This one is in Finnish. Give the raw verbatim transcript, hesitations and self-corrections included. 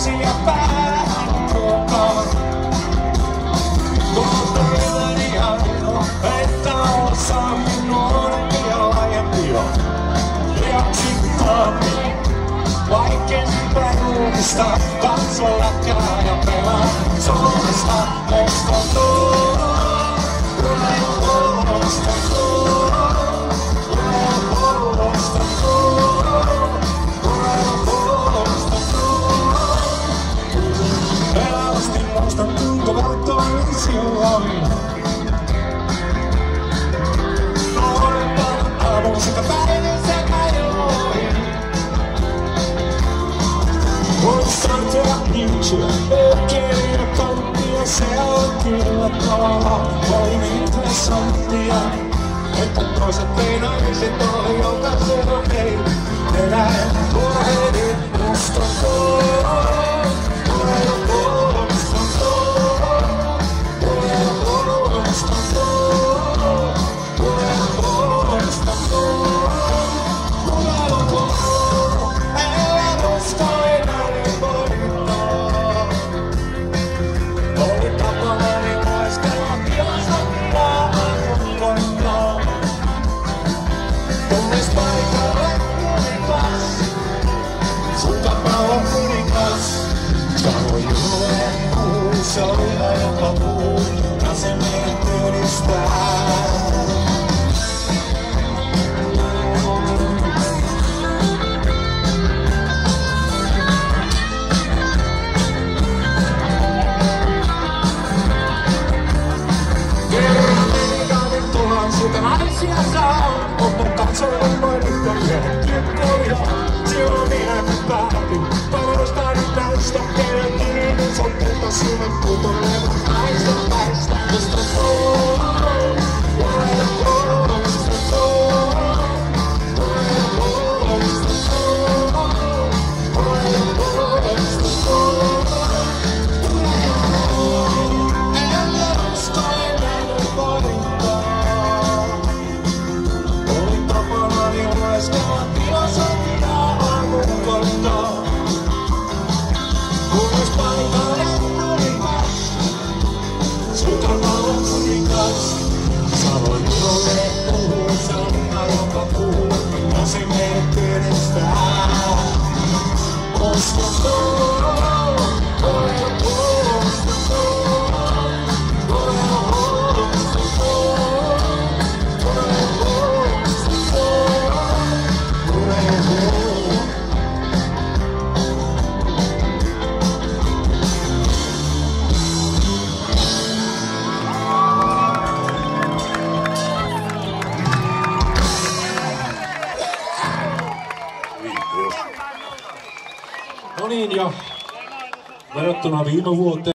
asia päähän tuokaan. Tuotteellani ainoa, että osaamme nuorempi ja laajempi on. Liaksittommin, vaikein perumista, katso lätkää ja pelaa Suomesta muistotuu. Sitä päivissä ajoin muistan tehdä niityä, oikein konttia, se on kyllä kova. Oli interessanttia, että toiset meinaiset oli jokaisen okei. Venäjän urheilin mustakoon. Se oli joka puu, ja se meidän työlistää. Kerran menikaanin tuhansilta naisia saa, mutta katsoin noin yhteen kirkkoja. Silloin minä päätin, parastani tästä kerran. Sotteita sinne kutolevat naisten päistä, mistä soo, mistä soo, mistä soo, mistä soo, mistä soo. Älä usko enää valintaa. Oli tapanani lueskella filosofiaa aamun kohtaa. Kunnes paikalle tulikas, sulta valon kuningas. Sanoin minulle puhuu, sana joka puhuu, ja se meidät yhdistää. Muistatoo, muistatoo, muistatoo, muistatoo, No niin, ja verrattuna viime vuoteen